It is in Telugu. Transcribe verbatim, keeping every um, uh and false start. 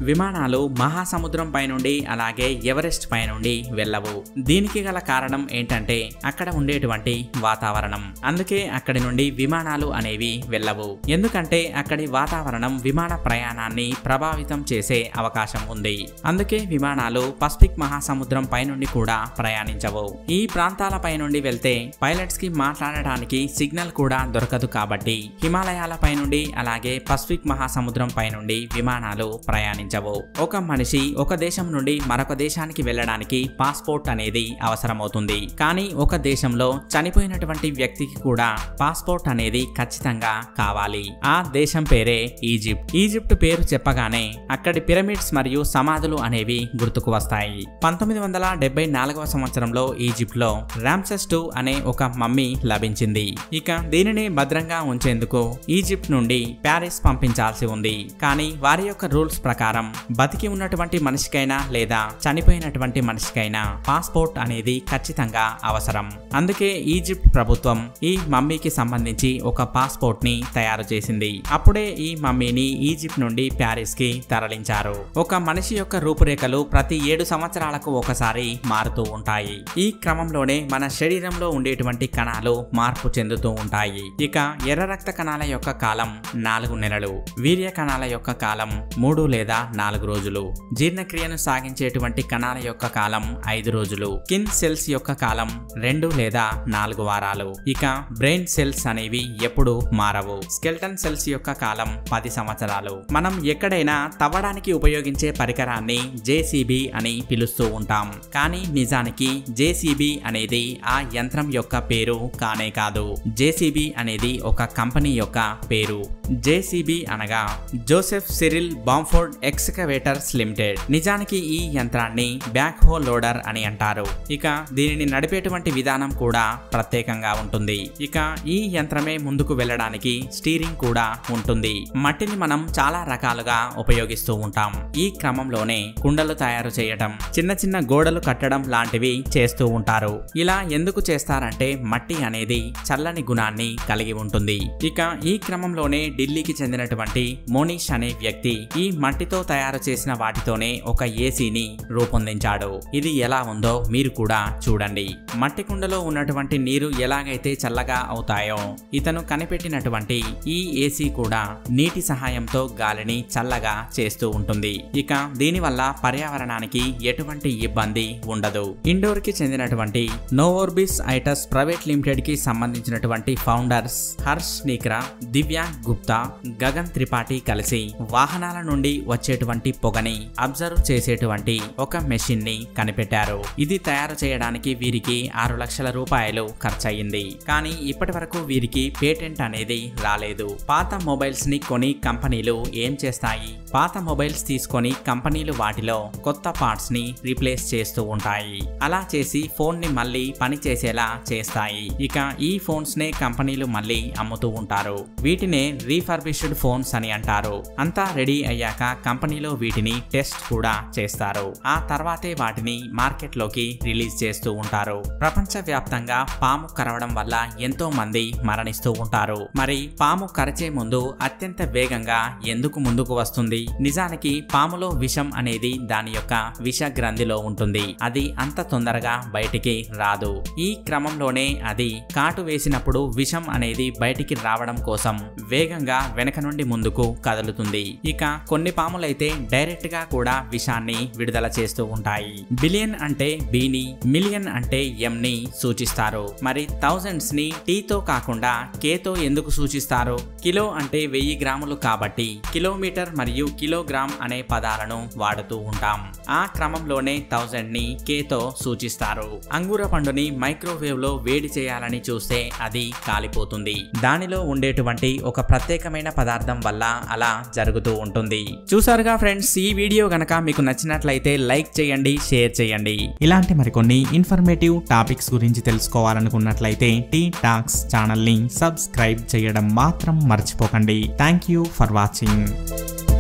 విమానాలు మహాసముద్రం పై నుండి అలాగే ఎవరెస్ట్ పై నుండి వెళ్ళవు. దీనికి గల కారణం ఏంటంటే అక్కడ ఉండేటువంటి వాతావరణం. అందుకే అక్కడి నుండి విమానాలు అనేవి వెళ్ళవు. ఎందుకంటే అక్కడి వాతావరణం విమాన ప్రయాణాన్ని ప్రభావితం చేసే అవకాశం ఉంది. అందుకే విమానాలు పసిఫిక్ మహాసముద్రం పై నుండి కూడా ప్రయాణించవు. ఈ ప్రాంతాల పై నుండి వెళ్తే పైలట్స్ కి మాట్లాడడానికి సిగ్నల్ కూడా దొరకదు. కాబట్టి హిమాలయాల పై నుండి అలాగే పసిఫిక్ మహాసముద్రం పై నుండి విమానాలు ప్రయాణించవు. ఒక మనిషి ఒక దేశం నుండి మరొక దేశానికి వెళ్ళడానికి పాస్పోర్ట్ అనేది అవసరమవుతుంది. కానీ ఒక దేశంలో చనిపోయినటువంటి వ్యక్తికి కూడా పాస్పోర్ట్ అనేది ఖచ్చితంగా కావాలి. ఆ దేశం పేరే ఈజిప్ట్. ఈజిప్ట్ పేరు చెప్పగానే అక్కడి పిరమిడ్స్ మరియు సమాధులు అనేవి గుర్తుకు వస్తాయి. పంతొమ్మిది వందల డెబ్బై నాలుగవ సంవత్సరంలో ఈజిప్ట్ లో రామ్సెస్ టూ అనే ఒక మమ్మీ లభించింది. ఇక దీనిని భద్రంగా ఉంచేందుకు ఈజిప్ట్ నుండి ప్యారిస్ పంపించాల్సి ఉంది. కానీ వారి యొక్క రూల్స్ ప్రకారం బతికి ఉన్నటువంటి మనిషికైనా లేదా చనిపోయినటువంటి మనిషికైనా పాస్పోర్ట్ అనేది ఖచ్చితంగా అవసరం. అందుకే ఈజిప్ట్ ప్రభుత్వం ఈ మమ్మీకి సంబంధించి ఒక పాస్పోర్ట్ ని తయారు చేసింది. అప్పుడే ఈ మమ్మీని ఈజిప్ట్ నుండి ప్యారిస్ కి తరలించారు. ఒక మనిషి యొక్క రూపురేఖలు ప్రతి ఏడు సంవత్సరాలకు ఒకసారి మారుతూ ఉంటాయి. ఈ క్రమంలోనే మన శరీరంలో ఉండేటువంటి కణాలు మార్పు చెందుతూ ఉంటాయి. ఇక ఎర్ర రక్త కణాల యొక్క కాలం నాలుగు నెలలు, వీర్య కణాల యొక్క కాలం మూడు లేదా నాలుగు రోజులు, జీర్ణక్రియను సాగించేటువంటి కణాల యొక్క కాలం ఐదు రోజులు, స్కిన్ సెల్స్ యొక్క కాలం రెండు లేదా నాలుగు వారాలు. ఇక బ్రెయిన్ సెల్స్ అనేవి ఎప్పుడు మారవు. స్కెల్టన్ సెల్స్ యొక్క కాలం పది సంవత్సరాలు. మనం ఎక్కడైనా తవ్వడానికి ఉపయోగించే పరికరాన్ని జేసీబీ అని పిలుస్తూ ఉంటాం. కానీ నిజానికి జేసీబీ అనేది ఆ యంత్రం యొక్క పేరు కానే కాదు. జేసీబీ అనేది ఒక కంపెనీ యొక్క పేరు. జేసీబీ అనగా Joseph Cyril Bamford excavators limited. నిజానికి ఈ యంత్రాన్ని బ్యాక్ హో లోడర్ అని అంటారు. ఇక దీనిని నడిపేటువంటి విధానం కూడా ప్రత్యేకంగా ఉంటుంది. ఇక ఈ యంత్రమే ముందుకు వెళ్ళడానికి స్టీరింగ్ కూడా ఉంటుంది. మట్టిని మనం చాలా రకాలుగా ఉపయోగిస్తూ ఉంటాం. ఈ క్రమంలోనే కుండలు తయారు చేయడం, చిన్న చిన్న గోడలు కట్టడం లాంటివి చేస్తూ ఉంటారు. ఇలా ఎందుకు చేస్తారంటే మట్టి అనేది చల్లని గుణాన్ని కలిగి ఉంటుంది. ఇక ఈ క్రమంలోనే ఢిల్లీకి చెందినటువంటి మోనిష్ అనే వ్యక్తి ఈ మట్టితో తయారు చేసిన వాటితోనే ఒక ఏసీని రూపొందించాడు. ఇది ఎలా ఉందో మీరు కూడా చూడండి. మట్టి కుండలో ఉన్నటువంటి నీరు ఎలాగైతే చల్లగా అవుతాయో ఇతను కనిపెట్టినటువంటి ఈ ఏసీ కూడా నీటి సహాయంతో గాలిని చల్లగా చేస్తూ ఉంటుంది. ఇక దీనివల్ల పర్యావరణానికి ఎటువంటి ఇబ్బంది ఉండదు. ఇండోర్ కి చెందినటువంటి నోవోర్బిస్ ఐటస్ ప్రైవేట్ లిమిటెడ్ కి సంబంధించినటువంటి ఫౌండర్స్ హర్ష్ నీక్రా, దివ్యా గుప్తా, గగన్ త్రిపాఠి కలిసి వాహనాల నుండి వచ్చేటువంటి పొగని అబ్జర్వ్ చేసేటువంటి ఒక మెషిన్ ని కనిపెట్టారు. ఇది తయారు చేయడానికి వీరికి ఆరు లక్షల రూపాయలు ఖర్చయింది. కానీ ఇప్పటి వరకు వీరికి పేటెంట్ అనేది రాలేదు. పాత మొబైల్స్ ని కొని కంపెనీలు ఏం చేస్తాయి? పాత మొబైల్స్ తీసుకొని కంపెనీలు వాటిలో కొత్త పార్ట్స్ ని రీప్లేస్ చేస్తూ ఉంటాయి. అలా చేసి ఫోన్ ని మళ్ళీ పని చేసేలా చేస్తాయి. ఇక ఈ ఫోన్స్ నే కంపెనీలు మళ్ళీ అమ్ముతూ ఉంటారు. వీటినే రీఫర్బిష్డ్ ఫోన్స్ అని అంటారు. అంతా రెడీ అయ్యాక కంపెనీలో వీటిని టెస్ట్ కూడా చేస్తారు. ఆ తర్వాతే వాటిని మార్కెట్ లోకి రిలీజ్ చేస్తూ ఉంటారు. ప్రపంచ వ్యాప్తంగా పాము కరవడం వల్ల ఎంతో మంది మరణిస్తూ ఉంటారు. మరి పాము కరిచే ముందు అత్యంత వేగంగా ఎందుకు ముందుకు వస్తుంది? నిజానికి పాములో విషం అనేది దాని యొక్క విష గ్రంథిలో ఉంటుంది. అది అంత తొందరగా బయటికి రాదు. ఈ క్రమంలోనే అది కాటు వేసినప్పుడు విషం అనేది బయటికి రావడం కోసం వేగంగా వెనక నుండి ముందుకు కదులుతుంది. ఇక కొన్ని పాములైతే డైరెక్ట్ గా కూడా విషాన్ని విడుదల చేస్తూ ఉంటాయి. బిలియన్ అంటే బీని, మిలియన్ అంటే ఎం ని సూచిస్తారు. మరి థౌజండ్స్ ని టీతో కాకుండా కేతో ఎందుకు సూచిస్తారు? కిలో అంటే వెయ్యి గ్రాములు కాబట్టి కిలోమీటర్ మరియు కిలోగ్రామ్ అనే పదాలను వాడుతూ ఉంటాం. ఆ క్రమంలోనే థౌజండ్ ని కేతో సూచిస్తారు. అంగూర పండుని మైక్రోవేవ్ లో వేడి చేయాలని చూస్తే అది కాలిపోతుంది. దానిలో ఉండేటువంటి ఒక ప్రత్యేకమైన పదార్థం వల్ల అలా జరుగుతూ ఉంటుంది. చూసారుగా ఫ్రెండ్స్, ఈ వీడియో గనక మీకు నచ్చినట్లయితే లైక్ చేయండి, షేర్ చేయండి. ఇలాంటి మరికొన్ని ఇన్ఫర్మేటివ్ టాపిక్స్ గురించి తెలుసుకోవాలనుకున్నట్లయితే టీ టాక్స్ ఛానల్ ని సబ్స్క్రైబ్ చేయడం మాత్రం మర్చిపోకండి. Thank you for watching.